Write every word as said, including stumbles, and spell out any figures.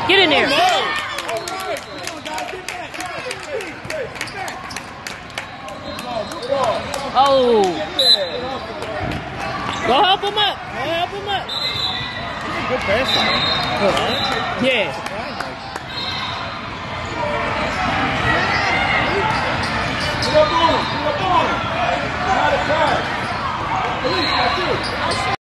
Get in there. Oh. Go help him up. Go help him up. Good passer, man. Yeah. Get up on him. Get up on him. Not a try. Police, that's you.